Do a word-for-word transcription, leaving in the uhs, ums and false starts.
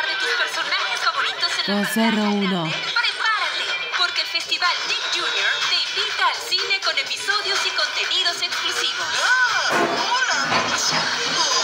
de tus personajes favoritos en la Rosero pantalla uno. grande, prepárate, porque el Festival Nick junior te invita al cine con episodios y contenidos exclusivos. ¡Ah! ¡Hola! ¿Qué pasa?